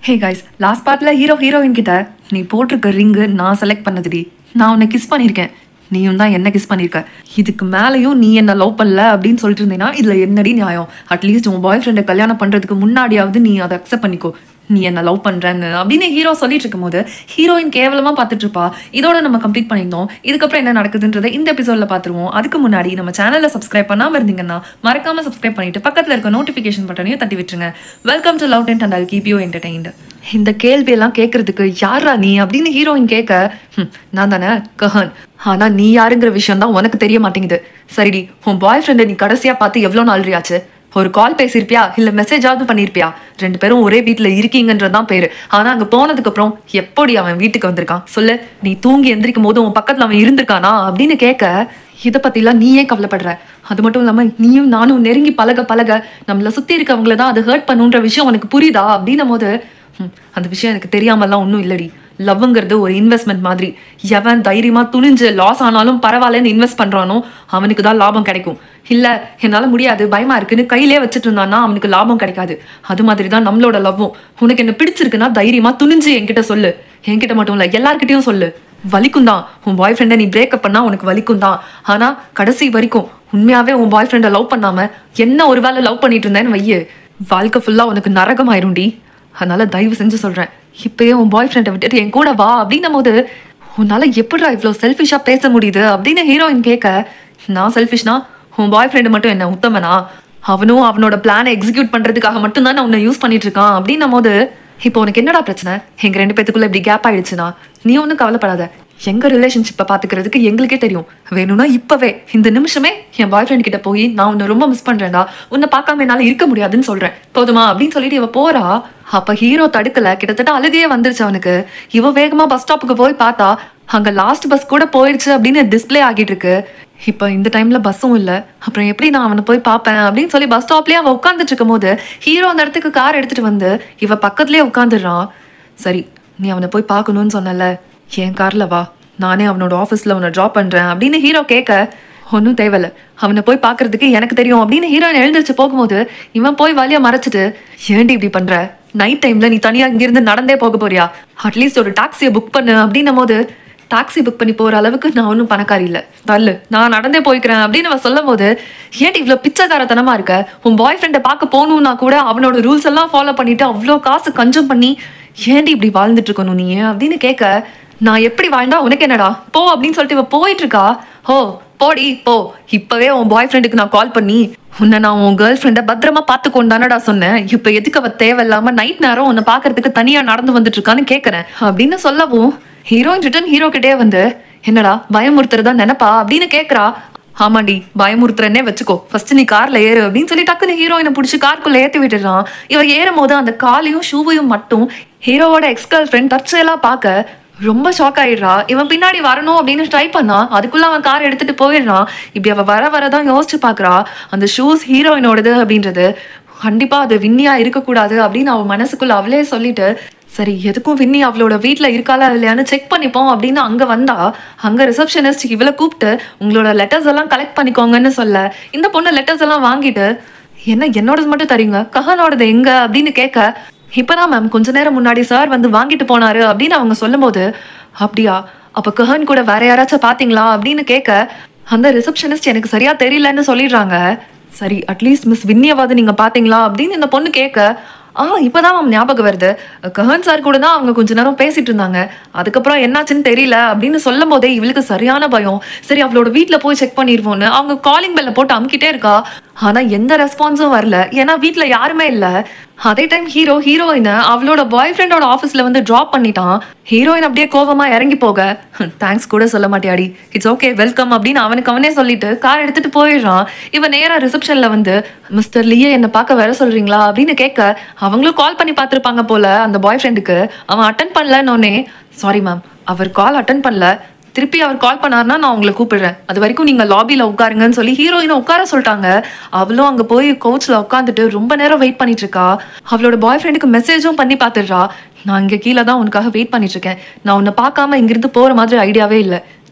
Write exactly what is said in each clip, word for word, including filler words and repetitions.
ஹே guys, last பார்ட்ல hero heroine கிட்ட நீ போட்டிருக்க ரிங்கு நான் செலக்ட் பண்ணதுடி, நான் உன்னை கிஸ் பண்ணியிருக்கேன், நீயும் தான் என்ன கிஸ் பண்ணியிருக்க, இதுக்கு மேலேயும் நீ என்ன லவ் பண்ணல அப்படின்னு சொல்லிட்டு இருந்தீங்கன்னா இதில் என்னடி நியாயம்? அட்லீஸ்ட் உன் பாய் ஃப்ரெண்டை கல்யாணம் பண்ணுறதுக்கு முன்னாடியாவது நீ அதை அக்செப்ட் பண்ணிக்கோ, நீ என்ன லவ் பண்ணுறேன்னு அப்படின்னு ஹீரோ சொல்லிட்டு இருக்கும் போது ஹீரோயின் கேவலமாக பார்த்துட்டு இருப்பா. இதோட நம்ம கம்ப்ளீட் பண்ணியிருந்தோம். இதுக்கப்புறம் என்ன நடக்குதுன்றதை இந்த எபிசோடில் பார்த்துருவோம். அதுக்கு முன்னாடி நம்ம சேனலில் சப்ஸ்கிரைப் பண்ணாமல் இருந்தீங்கன்னா மறக்காம சப்ஸ்கிரைப் பண்ணிட்டு பக்கத்தில் இருக்க நோட்டிஃபிகேஷன் பட்டனையும் தட்டி விட்டுருங்க. Welcome to love tent and I'll keep you entertained. இந்த கேள்வியெல்லாம் கேட்கறதுக்கு யாரா நீ அப்படின்னு ஹீரோயின் கேட்க, நான் தானே கஹன், ஆனா நீ யாருங்கிற விஷயம் தான் உனக்கு தெரிய மாட்டேங்குது. சரிடி, உன் பாய் ஃப்ரெண்டை நீ கடைசியா பார்த்து எவ்வளோ நாள் ஆச்சு? ஒரு கால் பேசியிருப்பியா இல்ல மெசேஜாவது பண்ணிருப்பியா? ரெண்டு பேரும் ஒரே வீட்டுல இருக்கீங்கன்றதான் பேரு. ஆனா அங்க போனதுக்கு அப்புறம் எப்படி அவன் வீட்டுக்கு வந்திருக்கான் சொல்லு? நீ தூங்கி எந்திரிக்கும் போது உன் பக்கத்துல அவன் இருந்திருக்கானா அப்படின்னு கேட்க, இதை பத்திலாம் நீ ஏன் கவலைப்படுற? அது மட்டும் இல்லாம நீயும் நானும் நெருங்கி பழக பழக நம்மள சுத்தி இருக்கவங்களதான் அது ஹர்ட் பண்ணுன்ற விஷயம் உனக்கு புரியுதா அப்படின்னும் போது, அந்த விஷயம் எனக்கு தெரியாமலாம் ஒன்றும் இல்லடி. லவ்ங்கிறது ஒரு இன்வெஸ்ட்மெண்ட் மாதிரி. எவன் தைரியமா துணிஞ்சு லாஸ் ஆனாலும் பரவாயில்லன்னு இன்வெஸ்ட் பண்றானோ அவனுக்கு தான் லாபம் கிடைக்கும். இல்ல என்னால முடியாது பயமா இருக்குன்னு கையிலே வச்சுட்டு இருந்தான்னா அவனுக்கு லாபம் கிடைக்காது. அது மாதிரி தான் நம்மளோட லவ்வும். உனக்கு என்ன பிடிச்சிருக்குன்னா தைரியமா துணிஞ்சு என்கிட்ட சொல்லு. என்கிட்ட மட்டும் இல்ல எல்லார்கிட்டையும் சொல்லு. வலிக்கும் தான், உன் பாய் ஃப்ரெண்டை நீ பிரேக்கப் பண்ணா உனக்கு வலிக்கும் தான். ஆனா கடைசி வரைக்கும் உண்மையாவே உன் பாய் ஃப்ரெண்டை லவ் பண்ணாம என்ன ஒரு வேலை லவ் பண்ணிட்டு இருந்தேன்னு வைய, வாழ்க்கை ஃபுல்லா உனக்கு நரகம் ஆயிரும்டி. அதனால தயவு செஞ்சு சொல்றேன், இப்பயே உன் பாய் ஃப்ரெண்டை விட்டுட்டு என் கூட வா அப்படின்னும் போது, உன்னால எப்படா இவ்வளவு செல்ஃபிஷா பேச முடியுது அப்படின்னு ஹீரோயின் கேட்க, நான் செல்ஃபிஷ்னா உன் பாய் ஃப்ரெண்டு மட்டும் என்ன உத்தமனா? அவனும் அவனோட பிளானை எக்ஸிக்யூட் பண்றதுக்காக மட்டும் தான் உன்னை யூஸ் பண்ணிட்டு இருக்கான் அப்படின்னும் போது, இப்போ உனக்கு என்னடா பிரச்சனை? எங்க ரெண்டு பேத்துக்குள்ள இப்படி கேப் ஆயிடுச்சுன்னா நீ ஒன்னும் கவலைப்படாத. எங்க ரிலேஷன்ஷிப்பை பாத்துக்கிறதுக்கு எங்களுக்கே தெரியும். வேணும்னா இப்பவே இந்த நிமிஷமே என் பாய் ஃப்ரெண்ட் கிட்ட போய் நான் உன்னை ரொம்ப மிஸ் பண்றேன்டா, உன்னை பார்க்காம என்னால இருக்க முடியாதுன்னு சொல்றேன், போதுமா அப்படின்னு சொல்லிட்டு இவ போறா. அப்ப ஹீரோ தடுக்கல, கிட்டத்தட்ட அழுகையே வந்துருச்சு அவனுக்கு. இவ வேகமா பஸ் ஸ்டாப்புக்கு போய் பார்த்தா அங்க லாஸ்ட் பஸ் கூட போயிடுச்சு அப்படின்னு டிஸ்பிளே ஆகிட்டு இருக்கு. இப்ப இந்த டைம்ல பஸ்ஸும் இல்ல, அப்புறம் எப்படி நான் அவனை போய் பார்ப்பேன் அப்படின்னு சொல்லி பஸ் ஸ்டாப்லயே அவன் உட்காந்துட்டு இருக்கும் போது ஹீரோ அந்த இடத்துக்கு கார் எடுத்துட்டு வந்து இவ பக்கத்துலயே உட்காந்துடுறான். சரி, நீ அவனை போய் பார்க்கணும்னு சொன்னல, என் கார்ல வா, நானே அவனோட ஆஃபீஸ்ல அவனை ட்ராப் பண்றேன் அப்படின்னு ஹீரோ கேட்க, ஒன்னும் தேவையில்ல, அவனை போய் பாக்குறதுக்கு எனக்கு தெரியும் அப்படின்னு ஹீரோயின் எழுந்திரிச்சு போகும்போது இவன் போய் வழியா மறைச்சிட்டு, ஏன்டி இப்படி பண்ற? நைட் டைம்ல நீ தனியா இங்கிருந்து நடந்தே போக போறியா? அட்லீஸ்ட் ஒரு டாக்ஸியை புக் பண்ணு அப்படின்னும் போது, டாக்ஸி புக் பண்ணி போற அளவுக்கு நான் ஒன்றும் பணக்காரி இல்லை, தள்ளு, நான் நடந்தே போய்க்கிறேன் அப்படின்னு அவன் சொல்லும் போது, ஏன்டி இவ்வளோ பிச்சைக்காரத்தனமா இருக்க? உன் பாய் ஃப்ரெண்டை பார்க்க போகணும்னா கூட அவனோட ரூல்ஸ் எல்லாம் ஃபாலோ பண்ணிட்டு அவ்வளோ காசு கன்சூம் பண்ணி ஏன்டி இப்படி வாழ்ந்துட்டு இருக்கணும் நீ அப்படின்னு கேட்க, நான் எப்படி வாழ்ந்தா உனக்கு என்னடா, போ அப்படின்னு சொல்லிட்டு இவ போயிட்டு இருக்கா. ஓ போடி போ, இப்பவே உன் பாய் ஃப்ரெண்டுக்கு நான் கால் பண்ணி உன்னை நான் உன் கேர்ள் ஃப்ரெண்டை பத்திரமா பார்த்துக்கொண்டு தானடா சொன்னேன், இப்ப எதுக்கு அவ தேவையில்லாம நைட் நேரம் உன்னை பாக்குறதுக்கு தனியா நடந்து வந்துட்டு இருக்கான்னு கேட்கறேன் அப்படின்னு சொல்லவும், ஹீரோயின் ரிட்டன் ஹீரோ கிட்டே வந்து, என்னடா பயமுறுத்துறதா நினைப்பா அப்படின்னு கேட்கறா. ஆமாண்டி பயமுறுத்துறன்னே வச்சுக்கோ, ஃபர்ஸ்ட் நீ கார்ல ஏறு அப்படின்னு சொல்லி டக்குன்னு ஹீரோயினை பிடிச்சி கார்க்குள்ள ஏற்றி விட்டுறான். இவர் ஏறும் போது அந்த காலையும் ஷூவையும் மட்டும் ஹீரோவோட எக்ஸ் கேர்ள் ஃப்ரெண்ட் தற்செயலா பார்க்க ரொம்ப ஷாக் ஆயிடுறா. இவன் பின்னாடி வரணும் அப்படின்னு ட்ரை பண்ணா, அதுக்குள்ள அவன் கார் எடுத்துட்டு போயிடுறான். இப்படி அவ வர வரதான் யோசிச்சு பாக்குறா, அந்த ஷூஸ் ஹீரோயினோடது அப்படின்றது கண்டிப்பா அது வின்னியா இருக்கக்கூடாது அப்படின்னு அவன் மனசுக்குள்ள அவளே சொல்லிட்டு, சரி எதுக்கும் வின்னி அவளோட வீட்டுல இருக்காளா இல்லையான்னு செக் பண்ணிப்போம் அப்படின்னு அங்க வந்தா, அங்க ரிசப்ஷனிஸ்ட் இவளை கூப்பிட்டு உங்களோட லெட்டர்ஸ் எல்லாம் கலெக்ட் பண்ணிக்கோங்கன்னு சொல்ல, இந்த பொண்ணு லெட்டர்ஸ் எல்லாம் வாங்கிட்டு, என்ன என்னோடது மட்டும் தரீங்க, கஹனோடது எங்க அப்படின்னு கேட்க, இப்பதான் மேம் கொஞ்ச நேரம் முன்னாடி சார் வந்து வாங்கிட்டு போனாரு அப்படின்னு அவங்க சொல்லும் போது, அப்படியா அப்ப கஹன் கூட வேற யாராச்சும் பாத்தீங்களா அப்படின்னு கேட்க, அந்த ரிசப்ஷனிஸ்ட் எனக்கு சரியா தெரியலன்னு சொல்லிடுறாங்க. சரி அட்லீஸ்ட் மிஸ் வின்னியவாது நீங்க பாத்தீங்களா அப்படின்னு இந்த பொண்ணு கேட்க, ஆ இப்பதான் மேம் ஞாபகம் வருது, கஹன் சார் கூட தான் அவங்க கொஞ்ச நேரம் பேசிட்டு இருந்தாங்க, அதுக்கப்புறம் என்னாச்சுன்னு தெரியல அப்படின்னு சொல்லும் போதே இவளுக்கு சரியான பயம். சரி அவளோட வீட்டுல போய் செக் பண்ணிருவோன்னு அவங்க காலிங் பெல்ல போட்டு அமுக்கிட்டே இருக்கா. ஆனா எந்த ரெஸ்பான்ஸும் வரல, ஏன்னா வீட்டுல யாருமே இல்ல. அதே டைம் ஹீரோ ஹீரோயினை அவளோட பாய் ஃப்ரெண்டோட ஆஃபீஸ்ல வந்து ட்ராப் பண்ணிட்டான். ஹீரோயின் அப்படியே கோபமா இறங்கி போக, தேங்க்ஸ் கூட சொல்ல மாட்டியாடி, இட்ஸ் ஓகே வெல்கம் அப்படின்னு அவனுக்கு அவனே சொல்லிட்டு கார் எடுத்துட்டு போயிடுறான். இவன் நேரா ரிசப்ஷன்ல வந்து, மிஸ்டர் லியே என்ன பார்க்க வர சொல்றீங்களா அப்படின்னு கேட்க, அவங்களும் கால் பண்ணி பார்த்துருப்பாங்க போல அந்த பாய் ஃப்ரெண்டுக்கு. அவன் அட்டன் பண்ணலன்னொன்னே, சாரி மேம் அவர் கால் அட்டன் பண்ணல, திருப்பி அவர் கால் பண்ணாருன்னா நான் உங்களை கூப்பிடுறேன், அது வரைக்கும் நீங்க லாபியில உட்காருங்கன்னு சொல்லி ஹீரோயினை உட்கார சொல்லிட்டாங்க. அவளும் அங்க போய் கோச்ல உட்காந்துட்டு ரொம்ப நேரம் வெயிட் பண்ணிட்டு இருக்கா. அவளோட பாய் ஃப்ரெண்டுக்கு மெசேஜும் பண்ணி பார்த்துடுறா, நான் இங்க கீழே தான் உனக்காக வெயிட் பண்ணிட்டு இருக்கேன், நான் உன்னை பார்க்காம இங்கிருந்து போற மாதிரி ஐடியாவே இல்லை,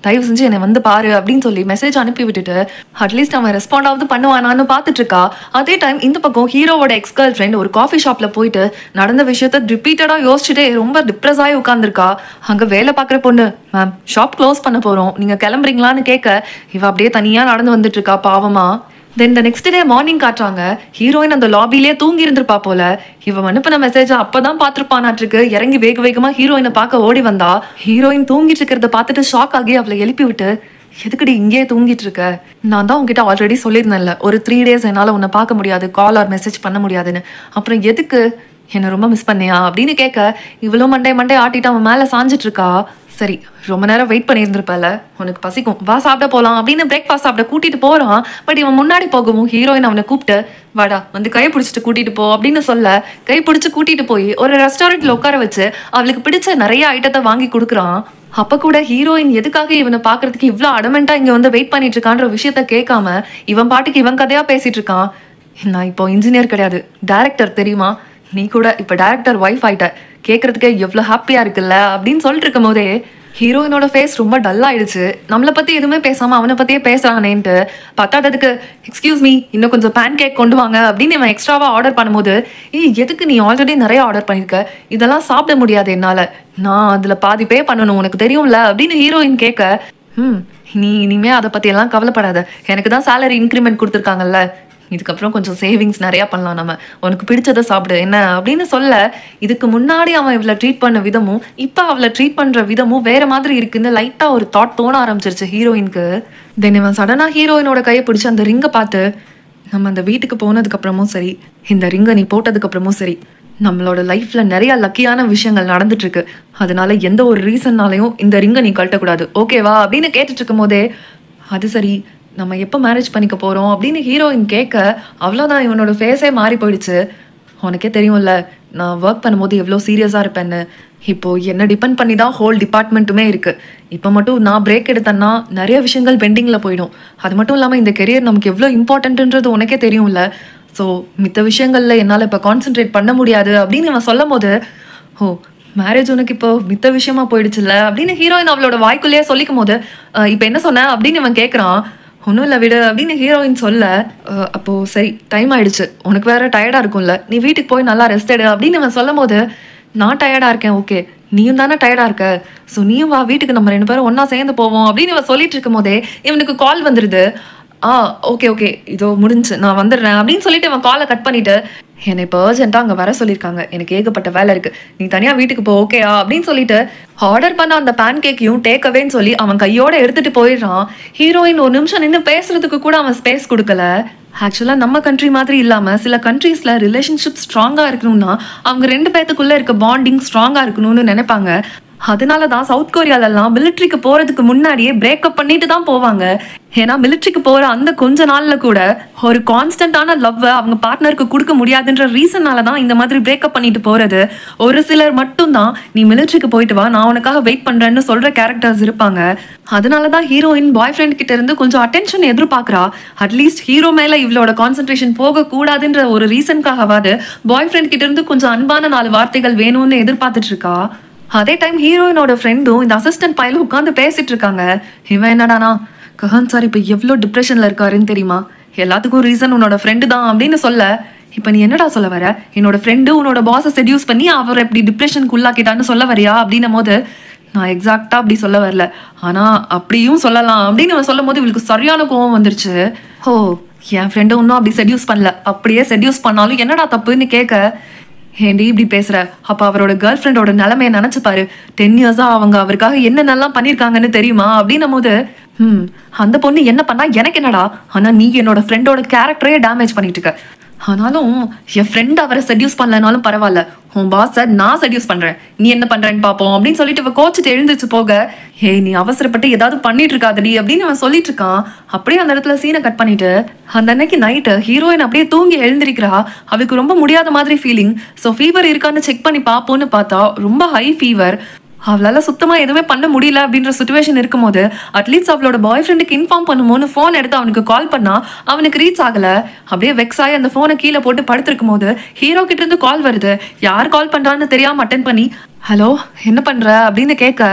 தயவு செஞ்சு என்னை வந்து பாரு அப்படின்னு சொல்லி மெசேஜ் அனுப்பி விட்டுட்டு அட்லீஸ்ட் அவன் ரெஸ்பாண்ட் ஆகுது பண்ணுவானான்னு பார்த்துட்டு இருக்கா. அதே டைம் இந்த பக்கம் ஹீரோவோட எக்ஸ் கேர்ள் ஃப்ரெண்ட் ஒரு காஃபி ஷாப்ல போயிட்டு நடந்த விஷயத்த ரிப்பீட்டடா யோசிச்சுட்டே ரொம்ப டிப்ரெஸ் ஆகி உட்காந்துருக்கா. அங்க வேலை பார்க்குற பொண்ணு, மேம் ஷாப் க்ளோஸ் பண்ண போறோம், நீங்க கிளம்புறீங்களான்னு கேட்க இவ அப்படியே தனியா நடந்து வந்துட்டு இருக்கா பாவமா. Then the next day morning காட்டுறாங்க. ஹீரோயின் அந்த லாபிலேயே தூங்கி இருந்திருப்பா போல. இவன் அனுப்பின மெசேஜ் அப்பதான் பாத்துருப்பானாட்டுருக்கு. இறங்கி வேக வேகமா ஹீரோயினை பார்க்க ஓடி வந்தா. ஹீரோயின் தூங்கிட்டு இருக்கிறத பார்த்துட்டு ஷாக் ஆகி அவளை எழுப்பி விட்டு, எதுக்கடி இங்கேயே தூங்கிட்டு இருக்க? நான் தான் உங்ககிட்ட ஆல்ரெடி சொல்லியிருந்தேன்ல, ஒரு த்ரீ டேஸ் என்னால் உன்னை பார்க்க முடியாது, கால் ஆர் மெசேஜ் பண்ண முடியாதுன்னு. அப்புறம் எதுக்கு என்னை ரொம்ப மிஸ் பண்ணியா அப்படின்னு கேட்க இவ்வளோ மண்டே மண்டே ஆட்டிட்டு அவன் மேலே சாஞ்சிட்டு இருக்கா. சரி, ரொம்ப நேரம் வெயிட் பண்ணியிருந்திருப்பல, உனக்கு பசிக்கும், வா சாப்பிட போகலாம் அப்படின்னு பிரேக்ஃபாஸ்ட் சாப்பிட கூட்டிட்டு போறான். பட் இவன் முன்னாடி போகவும் ஹீரோயின் அவனை கூப்பிட்டு, வாடா வந்து கை பிடிச்சிட்டு கூட்டிட்டு போ அப்படின்னு சொல்ல கை பிடிச்சி கூட்டிட்டு போய் ஒரு ரெஸ்டாரண்ட்ல உட்கார வச்சு அவளுக்கு பிடிச்ச நிறைய ஐட்டத்தை வாங்கி கொடுக்குறான். அப்ப கூட ஹீரோயின் எதுக்காக இவனை பாக்குறதுக்கு இவ்வளோ அடமெண்டா இங்க வந்து வெயிட் பண்ணிட்டு இருக்கான்ற விஷயத்த கேட்காம இவன் பாட்டுக்கு இவன் கதையா பேசிட்டு இருக்கான். நான் இப்போ இன்ஜினியர் கிடையாது, டைரக்டர் தெரியுமா, நீ கூட இப்போ டைரக்டர் ஒய்ஃப் ஆயிட்ட, கேட்கறதுக்கே எவ்வளோ ஹாப்பியா இருக்குல்ல அப்படின்னு சொல்லிட்டு இருக்கும் போதே ஹீரோயினோட ஃபேஸ் ரொம்ப டல் ஆயிடுச்சு. நம்மளை பத்தி எதுவுமே பேசாம அவனை பத்தியே பேசுறானேன்ட்டு பத்தாததுக்கு எக்ஸ்கியூஸ் மீ இன்னும் கொஞ்சம் பேன் கேக் கொண்டு வாங்க அப்படின்னு இவன் எக்ஸ்ட்ராவா ஆர்டர் பண்ணும்போது, ஏய் எதுக்கு, நீ ஆல்ரெடி நிறைய ஆர்டர் பண்ணிருக்க, இதெல்லாம் சாப்பிட முடியாது என்னால, நான் அதுல பாதி பே பண்ணணும் உனக்கு தெரியும்ல அப்படின்னு ஹீரோயின் கேட்க, ம் நீ இனிமே அதை பத்தி எல்லாம் கவலைப்படாத, எனக்கு தான் சேலரி இன்க்ரிமெண்ட் கொடுத்துருக்காங்கல்ல, இதுக்கப்புறம் கொஞ்சம் சேவிங்ஸ் நிறையா பண்ணலாம், நம்ம உனக்கு பிடிச்சதை சாப்பிடு என்ன அப்படின்னு சொல்ல, இதுக்கு முன்னாடி அவன் இவளை ட்ரீட் பண்ண விதமும் இப்போ அவளை ட்ரீட் பண்ணுற விதமும் வேற மாதிரி இருக்குன்னு லைட்டாக ஒரு தாட் தோண ஆரம்பிச்சிருச்சு ஹீரோயினுக்கு. தென் இவன் சடனாக ஹீரோயினோட கையை பிடிச்சி அந்த ரிங்கை பார்த்து, நம்ம அந்த வீட்டுக்கு போனதுக்கப்புறமும் சரி, இந்த ரிங்கை நீ போட்டதுக்கப்புறமும் சரி, நம்மளோட லைஃப்பில் நிறைய லக்கியான விஷயங்கள் நடந்துட்டுருக்கு, அதனால எந்த ஒரு ரீசன்னாலையும் இந்த ரிங்கை நீ கழட்டக்கூடாது ஓகேவா அப்படின்னு கேட்டுட்டு இருக்கும் போதே, அது சரி நம்ம எப்போ மேரேஜ் பண்ணிக்க போகிறோம் அப்படின்னு ஹீரோயின் கேட்க அவ்வளோதான் இவனோட ஃபேஸே மாறி போயிடுச்சு. உனக்கே தெரியும்ல நான் ஒர்க் பண்ணும்போது எவ்வளோ சீரியஸாக இருப்பேன்னு, இப்போது என்னை டிபெண்ட் பண்ணி தான் ஹோல் டிபார்ட்மெண்ட்டுமே இருக்குது. இப்போ மட்டும் நான் பிரேக் எடுத்தேன்னா நிறைய விஷயங்கள் பெண்டிங்கில் போயிடும். அது மட்டும் இல்லாமல் இந்த கெரியர் நமக்கு எவ்வளோ இம்பார்ட்டன்ட்டுன்றது உனக்கே தெரியும்ல, ஸோ மித்த விஷயங்களில் என்னால் இப்போ கான்சென்ட்ரேட் பண்ண முடியாது அப்படின்னு இவன் சொல்லும் போது, ஓ மேரேஜ் உனக்கு இப்போ மித்த விஷயமா போயிடுச்சுல்ல அப்படின்னு ஹீரோயின் அவளோட வாய்க்குள்ளேயே சொல்லிக்கும் போது, இப்போ என்ன சொன்ன அப்படின்னு இவன் கேட்குறான். ஒன்றும் இல்லை விடு அப்படின்னு ஹீரோயின் சொல்ல, அப்போது சரி டைம் ஆயிடுச்சு, உனக்கு வேற டயர்டாக இருக்கும்ல, நீ வீட்டுக்கு போய் நல்லா ரெஸ்ட் எடு அப்படின்னு இவன் சொல்லும் போது, நான் டயர்டாக இருக்கேன் ஓகே, நீயும் தானே டயர்டாக இருக்க, ஸோ நீயும் வா வீட்டுக்கு நம்ம ரெண்டு பேரும் ஒன்றா சேர்ந்து போவோம் அப்படின்னு இவன் சொல்லிட்டு இருக்கும் போதே இவனுக்கு கால் வந்துடுது. ஆ ஓகே ஓகே இதோ முடிஞ்சு நான் வந்துடுறேன் அப்படின்னு சொல்லிட்டு இவன் காலை கட் பண்ணிட்டு, என்னை இப்போ அர்ஜென்ட்டாக அங்கே வர சொல்லியிருக்காங்க, எனக்கு ஏகப்பட்ட வேலை இருக்குது, நீ தனியாக வீட்டுக்கு போ ஓகேயா அப்படின்னு சொல்லிட்டு ஆர்டர் பண்ண அந்த பேன் கேக்கையும் டேக் அவேன்னு சொல்லி அவன் கையோட எடுத்துட்டு போயிடுறான். ஹீரோயின் ஒரு நிமிஷம் நின்று பேசுறதுக்கு கூட அவன் ஸ்பேஸ் கொடுக்கல. ஆக்சுவலாக நம்ம கண்ட்ரி மாதிரி இல்லாமல் சில கண்ட்ரீஸில் ரிலேஷன்ஷிப் ஸ்ட்ராங்காக இருக்கணும்னா அவங்க ரெண்டு பேர்த்துக்குள்ளே இருக்க பாண்டிங் ஸ்ட்ராங்காக இருக்கணும்னு நினைப்பாங்க. அதனால தான் சவுத் கொரியாலெல்லாம் மிலிட்ரிக்கு போகிறதுக்கு முன்னாடியே பிரேக்கப் பண்ணிட்டு தான் போவாங்க. ஏன்னா மிலிட்ரிக்கு போகிற அந்த கொஞ்ச நாளில் கூட ஒரு கான்ஸ்டன்டான லவ்வை அவங்க பார்ட்னருக்கு கொடுக்க முடியாதுன்ற ரீசனால தான் இந்த மாதிரி பிரேக்கப் பண்ணிட்டு போகிறது. ஒரு சிலர் மட்டும்தான் நீ மிலிட்ரிக்கு போயிட்டு வா நான் உனக்காக வெயிட் பண்ணுறேன்னு சொல்கிற கேரக்டர்ஸ் இருப்பாங்க. அதனால தான் ஹீரோயின் பாய் ஃப்ரெண்ட் கிட்ட இருந்து கொஞ்சம் அட்டென்ஷன் எதிர்பார்க்குறா. அட்லீஸ்ட் ஹீரோ மேலே இவளோட கான்சன்ட்ரேஷன் போகக்கூடாதுன்ற ஒரு ரீசனுக்காகவாது பாய் ஃப்ரெண்ட் கிட்ட இருந்து கொஞ்சம் அன்பான நாலு வார்த்தைகள் வேணும்னு எதிர்பார்த்துட்டு இருக்கா. அதே டைம் ஹீரோயினோட ஃப்ரெண்டும் இந்த அசிஸ்டன்ட் பையல உட்காந்து பேசிட்டு இருக்காங்க. இவன் என்னடானா, கஹான் சார் இப்போ எவ்வளோ டிப்ரெஷனில் இருக்காருன்னு தெரியுமா, எல்லாத்துக்கும் ரீசன் உன்னோட ஃப்ரெண்டு தான் அப்படின்னு சொல்ல, இப்போ நீ என்னடா சொல்ல வர, என்னோட ஃப்ரெண்டு உன்னோட பாஸை செடியூஸ் பண்ணி அவர் எப்படி டிப்ரெஷனுக்கு உள்ளாக்கிட்டான்னு சொல்ல வரியா அப்படின்னும் போது, நான் எக்ஸாக்டாக அப்படி சொல்ல வரல, ஆனால் அப்படியும் சொல்லலாம் அப்படின்னு அவன் சொல்லும் போது இவளுக்கு சரியான கோவம் வந்துருச்சு. ஓ என் ஃப்ரெண்டு இன்னும் அப்படி செடியூஸ் பண்ணல, அப்படியே செடியூஸ் பண்ணாலும் என்னடா தப்புன்னு கேட்க, ஏண்டி இப்படி பேசுற, அப்ப அவரோட கேர்ள் ஃப்ரெண்டோட நிலைமையை நினைச்சு பாரு, டென் இயர்ஸா அவங்க அவருக்காக என்னென்னலாம் பண்ணிருக்காங்கன்னு தெரியுமா அப்படின்னும் போது, ம் அந்த பொண்ணு என்ன பண்ணா எனக்கு என்னடா, ஆனா நீ என்னோட ஃப்ரெண்டோட கேரக்டரே டேமேஜ் பண்ணிட்டு இருக்க, ஆனாலும் என் ஃப்ரெண்ட் அவரை செடியூஸ் பண்ணலனாலும் பரவாயில்ல, உன் பாஸை நான் செடியூஸ் பண்றேன், நீ என்ன பண்றேன்னு பாப்போம் அப்படின்னு சொல்லிட்டு இவ கோச்சிட்டு எழுந்துச்சு போக, ஹே நீ அவசரப்பட்டு ஏதாவது பண்ணிட்டு இருக்காதடி அப்படின்னு அவன் சொல்லிட்டு இருக்கான். அப்படியே அந்த இடத்துல சீனை கட் பண்ணிட்டு அந்த அன்னைக்கு நைட்டு ஹீரோயின் அப்படியே தூங்கி எழுந்திருக்கிறா. அவளுக்கு ரொம்ப முடியாத மாதிரி ஃபீலிங். ஸோ ஃபீவர் இருக்கான்னு செக் பண்ணி பார்ப்போன்னு பார்த்தா ரொம்ப ஹை ஃபீவர். அவளால சுத்தமா எதுவுமே பண்ண முடியல அப்படின்ற சுச்சுவேஷன் இருக்கும்போது அட்லீஸ்ட் அவளோட பாய் ஃப்ரெண்டுக்கு இன்ஃபார்ம் பண்ணுமோன்னு ஃபோன் எடுத்து அவனுக்கு கால் பண்ணா அவனுக்கு ரீச் ஆகல. அப்படியே வெக்ஸ் ஆகி அந்த ஃபோனை கீழே போட்டு படுத்திருக்கும் போது ஹீரோ கிட்ட இருந்து கால் வருது. யார் கால் பண்றான்னு தெரியாம அட்டென்ட் பண்ணி, ஹலோ என்ன பண்ற அப்படின்னு கேட்க,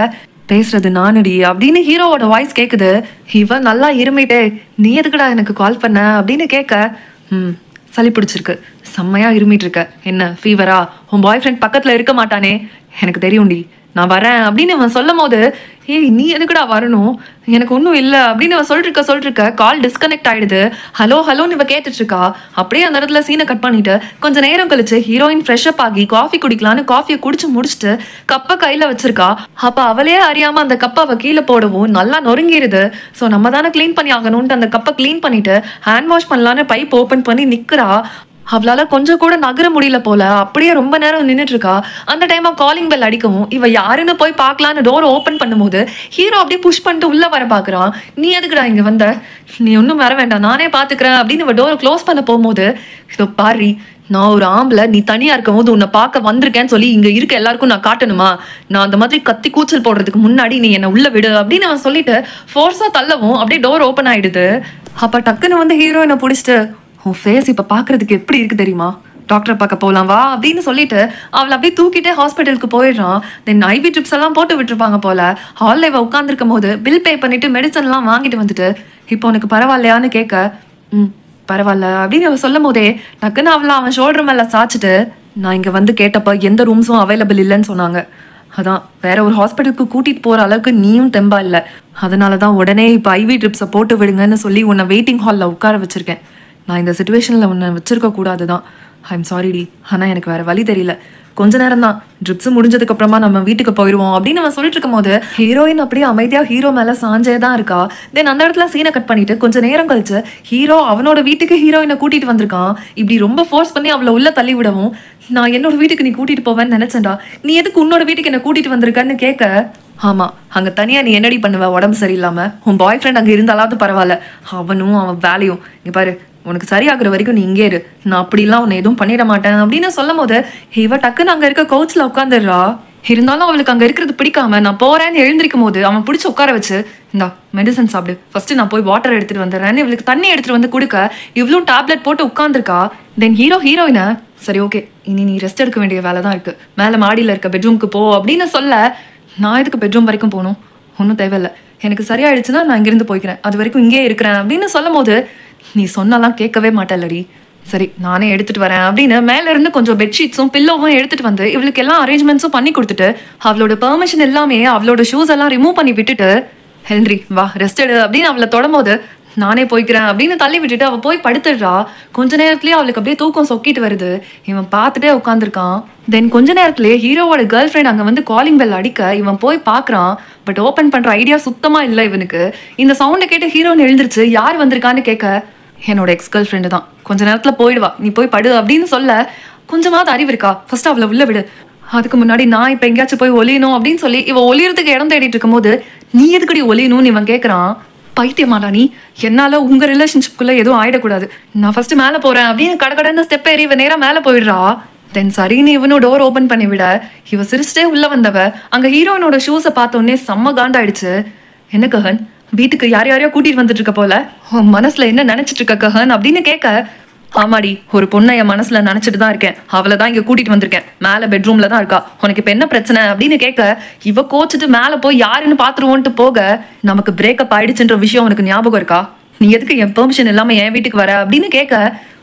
பேசுறது நானுடி அப்படின்னு ஹீரோவோட வாய்ஸ் கேக்குது. இவன் நல்லா இருமிட்டே, நீ எதுக்குடா எனக்கு கால் பண்ண அப்படின்னு கேட்க, ம் சளி பிடிச்சிருக்கு, செம்மையா இருமிட்டு இருக்க, என்ன ஃபீவரா, உன் பாய் ஃப்ரெண்ட் பக்கத்துல இருக்க மாட்டானே, எனக்கு தெரியும்டி, நான் வரேன் அப்படின்னு அவன் சொல்லும் போது, ஏய் நீ எதுக்குடா வரணும், எனக்கு ஒன்றும் இல்லை அப்படின்னு அவன் சொல்லிட்டு இருக்க சொல்லிட்டு இருக்க கால் டிஸ்கனெக்ட் ஆயிடுது. ஹலோ ஹலோன்னு இவ கேட்டுட்டு இருக்கா. அப்படியே அந்த இடத்துல சீனை கட் பண்ணிட்டு கொஞ்ச நேரம் கழிச்சு ஹீரோயின் ஃப்ரெஷ் அப் ஆகி காஃபி குடிக்கலான்னு காஃபியை குடிச்சு முடிச்சுட்டு கப்பை கையில வச்சிருக்கா. அப்ப அவளே அறியாம அந்த கப்பை அவ கீழே போடவும் நல்லா நொறுங்கிடுது. ஸோ நம்ம தானே கிளீன் பண்ணி ஆகணும்ட்டு அந்த கப்பை கிளீன் பண்ணிட்டு ஹேண்ட் வாஷ் பண்ணலான்னு பைப் ஓப்பன் பண்ணி நிக்கிறா. அவளால கொஞ்சம் கூட நகர முடியல போல, அப்படியே ரொம்ப நேரம் நின்றுட்டு இருக்கா. அந்த டைம் காலிங் பெல் அடிக்கவும் இவ யாருன்னு போய் பார்க்கலான்னு டோர் ஓப்பன் பண்ணும்போது ஹீரோ அப்படியே புஷ் பண்ணிட்டு உள்ள வர பாக்குறான். நீ எதுக்குடா இங்க வந்த, நீ ஒன்னும் வர வேண்டாம் நானே பாத்துக்கிறேன் அப்படின்னு இவ டோரை க்ளோஸ் பண்ண போகும்போது, இதோ பாரு நான் ஒரு ஆம்பளை, நீ தனியா இருக்கும் போது உன்னை பார்க்க வந்திருக்கேன்னு சொல்லி இங்க இருக்க எல்லாருக்கும் நான் காட்டணுமா, நான் அந்த மாதிரி கத்தி கூச்சல் போடுறதுக்கு முன்னாடி நீ என்ன உள்ள விடு அப்படின்னு அவன் சொல்லிட்டு ஃபோர்ஸா தள்ளவும் அப்படியே டோர் ஓப்பன் ஆயிடுது. அப்ப டக்குன்னு வந்து ஹீரோயினை பிடிச்சிட்டு, உன் ஃபேஸ் இப்போ பார்க்கறதுக்கு எப்படி இருக்கு தெரியுமா, டாக்டரை பார்க்க போகலாம் வா அப்படின்னு சொல்லிட்டு அவளை அப்படியே தூக்கிட்டே ஹாஸ்பிட்டலுக்கு போயிடுறான். தென் ஐவி ட்ரிப்ஸ் எல்லாம் போட்டு விட்டுருப்பாங்க போல. ஹாலில் இவ உட்காந்துருக்கும் போது பில் பே பண்ணிட்டு மெடிசன்லாம் வாங்கிட்டு வந்துட்டு, இப்போ உனக்கு பரவாயில்லையான்னு கேட்க, ம் பரவாயில்ல அப்படின்னு அவ சொல்லும் போதே டக்குன்னு அவளை அவன் ஷோல்டர் மேலே சாச்சிட்டு, நான் இங்கே வந்து கேட்டப்ப எந்த ரூம்ஸும் அவைலபிள் இல்லைன்னு சொன்னாங்க, அதான் வேற ஒரு ஹாஸ்பிட்டலுக்கு கூட்டிட்டு போற அளவுக்கு நீயும் தெம்பா இல்லை, அதனால தான் உடனே இப்போ ஐவி ட்ரிப்ஸை போட்டு விடுங்கன்னு சொல்லி உன்னை வெயிட்டிங் ஹாலில் உட்கார வச்சிருக்கேன். நான் இந்த சுச்சுவேஷனில் உன்னை வச்சிருக்க கூடாது தான், ஐ எம் சாரிடி, ஆனால் எனக்கு வேற வழி தெரியல, கொஞ்ச நேரம் தான், ட்ரிப்ஸ் முடிஞ்சதுக்கு அப்புறமா நம்ம வீட்டுக்கு போயிடுவோம் அப்படின்னு அவன் சொல்லிட்டு இருக்கும் போது ஹீரோயின் அப்படியே அமைதியாக ஹீரோ மேலே சாஞ்சே தான் இருக்கா. தென் அந்த இடத்துல சீனை கட் பண்ணிட்டு கொஞ்ச நேரம் கழிச்சு ஹீரோ அவனோட வீட்டுக்கு ஹீரோயினை கூட்டிட்டு வந்திருக்கான். இப்படி ரொம்ப ஃபோர்ஸ் பண்ணி அவளை உள்ள தள்ளி விடவும், நான் என்னோட வீட்டுக்கு நீ கூட்டிட்டு போவேன்னு நினைச்சேன்டா, நீ எதுக்கு உன்னோட வீட்டுக்கு என்ன கூட்டிட்டு வந்திருக்கன்னு கேட்க, ஆமா அங்க தனியா நீ என்னடி பண்ணுவ, உடம்பு சரியில்லாம, உன் பாய் ஃப்ரெண்ட் அங்க இருந்தாலாவது பரவாயில்ல, அவனும் அவன் வேலையும், இங்க பாரு உனக்கு சரியாகிற வரைக்கும் நீ இங்கே இரு, நான் அப்படிலாம் உன்னை எதுவும் பண்ணிட மாட்டேன் அப்படின்னு சொல்லும் போது இவ டக்குன்னு அங்க இருக்க கவுச்சில் உட்காந்துடுறா. இருந்தாலும் அவளுக்கு அங்க இருக்கிறது பிடிக்காம நான் போறேன்னு எழுந்திருக்கும் போது அவன் பிடிச்சி உட்கார வச்சு, இந்தா மெடிசன் சாப்பிடு, ஃபர்ஸ்ட் நான் போய் வாட்டர் எடுத்துட்டு வந்துடுறேன்னு இவளுக்கு தண்ணி எடுத்துட்டு வந்து கொடுக்க இவ்வளோ டேப்லெட் போட்டு உட்காந்துருக்கா. தென் ஹீரோ ஹீரோயினை, சரி ஓகே இனி நீ ரெஸ்ட் எடுக்க வேண்டிய வேலை தான் இருக்கு, மேல மாடியில இருக்க பெட்ரூம்க்கு போ அப்படின்னு சொல்ல, நான் எதுக்கு பெட்ரூம் வரைக்கும் போகணும், ஒன்றும் தேவையில்லை, எனக்கு சரியாயிடுச்சுன்னா நான் இங்கிருந்து போய்க்கிறேன், அது வரைக்கும் இங்கே இருக்கிறேன் அப்படின்னு சொல்லும் போது, நீ சொன்னாலாம் கேட்கவே மாட்டேல்லடி, சரி நானே எடுத்துட்டு வரேன் அப்படின்னு மேல இருந்து கொஞ்சம் பெட்ஷீட்ஸும் பில்லோவும் எடுத்துட்டு வந்து இவளுக்கு எல்லாம் அரேஞ்ச்மெண்ட்ஸும் பண்ணி கொடுத்துட்டு அவளோட பெர்மிஷன் எல்லாமே அவளோட ஷூஸ் எல்லாம் ரிமூவ் பண்ணி விட்டுட்டு, ஹெல்ரி வா ரெஸ்ட் எடு அப்படின்னு அவளை தொடரும்போது, நானே போய்க்கிறேன் அப்படின்னு தள்ளி விட்டுட்டு அவள் போய் படுத்துடுறா. கொஞ்ச நேரத்துலேயே அவளுக்கு அப்படியே தூக்கம் சொக்கிட்டு வருது. இவன் பார்த்துட்டே உட்காந்துருக்கான். தென் கொஞ்ச நேரத்துலேயே ஹீரோவோட கேர்ள் ஃப்ரெண்ட் அங்கே வந்து காலிங் பெல் அடிக்க இவன் போய் பார்க்குறான். பட் ஓப்பன் பண்ணுற ஐடியா சுத்தமாக இல்லை இவனுக்கு. இந்த சவுண்டை கேட்டு ஹீரோன்னு எழுந்திருச்சு யார் வந்திருக்கான்னு கேட்க, என்னோட எக்ஸ் கேர்ள் ஃப்ரெண்டு தான், கொஞ்ச நேரத்தில் போயிடுவா, நீ போய் படு அப்படின்னு சொல்ல, கொஞ்சமாவது அறிவு இருக்கா, ஃபர்ஸ்ட் அவளை உள்ள விடு, அதுக்கு முன்னாடி நான் இப்போ எங்கேயாச்சும் போய் ஒளியணும் அப்படின்னு சொல்லி இவன் ஒளியறதுக்கு இடம் தேடிட்டு இருக்கும் போது, நீ எதுக்கடி ஒளியணும்னு இவன் கேட்குறான். பைத்தியமாடா நீ, என்னால உங்க ரிலேஷன்ஷிப்குள்ள எதுவும் ஆயிடக்கூடாது, நான் ஃபர்ஸ்ட் மேலே போறேன் அப்படின்னு கடகடன்னு ஸ்டெப் ஏறி இவ நேரம் மேலே போயிடுறா. தென் சரின்னு இவனும் டோர் ஓப்பன் பண்ணி விட இவ சிரிச்சிட்டே உள்ள வந்தவ அங்க ஹீரோயினோட ஷூஸை பார்த்தோன்னே செம்ம காண்டாயிடுச்சு. என்ன கஹன், வீட்டுக்கு யார் யாரையோ கூட்டிட்டு வந்துட்டு இருக்க போல, உன் மனசுல என்ன நினைச்சிட்டு இருக்க கஹன் அப்படின்னு கேட்க, ஆமாடி ஒரு பொண்ணை என் மனசுல நினைச்சிட்டு தான் இருக்கேன், அவளை தான் இங்க கூட்டிட்டு வந்திருக்கேன், மேல பெட்ரூம்ல தான் இருக்கா, உனக்கு இப்ப என்ன பிரச்சனை அப்படின்னு கேட்க, இவ கோச்சிட்டு மேல போய் யாருன்னு பாத்துருவோன்ட்டு போக, நமக்கு பிரேக்கப் ஆயிடுச்சுன்ற விஷயம் உனக்கு ஞாபகம் இருக்கா, நீ எதுக்கு என் பெர்மிஷன் இல்லாம என் வீட்டுக்கு வர அப்படின்னு கேட்க,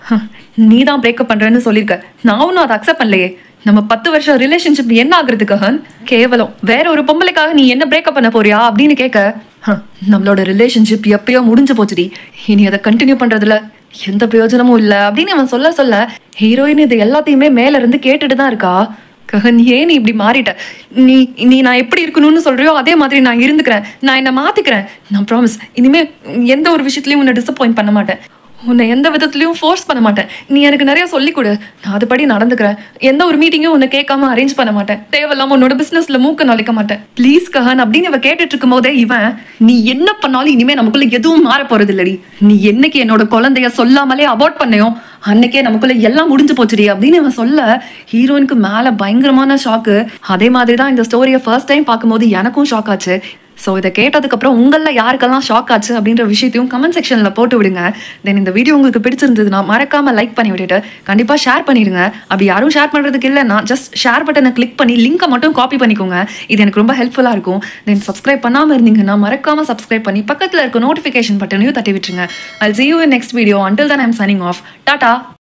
நீ தான் பிரேக்கப் பண்றேன்னு சொல்லியிருக்க, நான் ஒன்னும் அதை அக்செப்ட் பண்ணலையே, நம்ம பத்து வருஷம் ரிலேஷன்ஷிப் என்ன ஆகுறது கஹன், கேவலம் வேற ஒரு பொம்பளைக்காக நீ என்ன பிரேக்கப் பண்ண போறியா அப்படின்னு கேட்க, நம்மளோட ரிலேஷன்ஷிப் எப்பயோ முடிஞ்சு போச்சுடி, இனி அதை கண்டினியூ பண்றதுல எந்த பிரயோஜனமும் இல்லை அப்படின்னு அவன் சொல்ல சொல்ல ஹீரோயின் இது எல்லாத்தையுமே மேல இருந்து கேட்டுட்டு தான் இருக்கா. கஹன் ஏன் நீ இப்படி மாறிட்ட, நீ நீ நான் எப்படி இருக்கணும்னு சொல்றியோ அதே மாதிரி நான் இருந்துக்கிறேன், நான் என்ன மாத்திக்கிறேன், நான் ப்ராமிஸ் இனிமே எந்த ஒரு விஷயத்துலயும் உன்னை டிசப்பாயிண்ட் பண்ண மாட்டேன், உன்னை எந்த விதத்துலையும் ஃபோர்ஸ் பண்ண மாட்டேன், நீ எனக்கு நிறைய சொல்லிக் கொடு, நான் அதுபடி நடந்துக்கிறேன், எந்த ஒரு மீட்டிங்கும் உன்னை கேட்காம அரேஞ்ச் பண்ண மாட்டேன், தேவையில்லாம உன்னோட பிசினஸ்ல மூக்க நுழைக்க மாட்டேன், ப்ளீஸ் கஹன் அப்படின்னு இவ கேட்டுட்டு இருக்கும் போதே இவன், நீ என்ன பண்ணாலும் இனிமே நமக்குள்ள எதுவும் மாற போறது இல்லடி, நீ என்னைக்கு என்னோட குழந்தைய சொல்லாமலே அபார்ட் பண்ணையும் அன்னைக்கே நமக்குள்ள எல்லாம் முடிஞ்சு போச்சுடி அப்படின்னு இவன் சொல்ல, ஹீரோயினுக்கு மேல பயங்கரமான ஷாக்கு. அதே மாதிரிதான் இந்த ஸ்டோரியை ஃபர்ஸ்ட் டைம் பார்க்கும்போது எனக்கும் ஷாக் ஆச்சு. ஸோ இதை கேட்டதுக்கப்புறம் உங்களில் யாருக்கெல்லாம் ஷாக் ஆச்சு அப்படின்ற விஷயத்தையும் கமெண்ட் செக்ஷனில் போட்டு விடுங்க. தென் இந்த வீடியோ உங்களுக்கு பிடிச்சிருந்ததுன்னா மறக்காமல் லைக் பண்ணி விட்டுட்டு கண்டிப்பாக ஷேர் பண்ணிடுங்க. அப்படி யாரும் ஷேர் பண்ணுறதுக்கு இல்லைன்னா ஜஸ்ட் ஷேர் பட்டனை கிளிக் பண்ணி லிங்கை மட்டும் காப்பி பண்ணிக்கோங்க. இது எனக்கு ரொம்ப ஹெல்ப்ஃபுல்லாக இருக்கும். தென் சப்ஸ்கிரைப் பண்ணாமல் இருந்தீங்கன்னா மறக்காமல் சப்ஸ்கிரைப் பண்ணி பக்கத்தில் இருக்க நோட்டிஃபிகேஷன் பட்டனையும் தட்டி விட்டுருங்க. I'll see you in next video. Until then, I'm signing off. Tata.